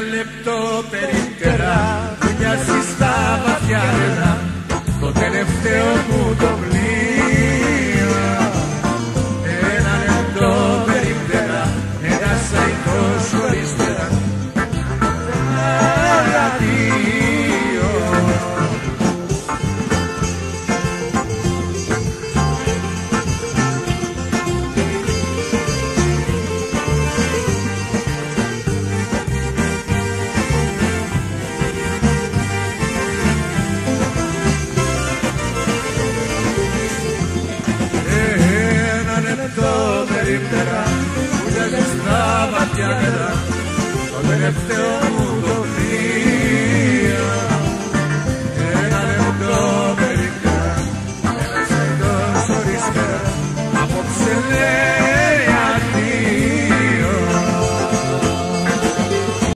λεπτό περίπτερα που μοιάζει στα βαθιά νερά το τελευταίο μου το πλοίο. Ένα λεπτό περίπτερα ένας αϊτός χωρίς νερά αδείο. Περίπτερα που μοιάζει στα βαθιά νερά το τελευταίο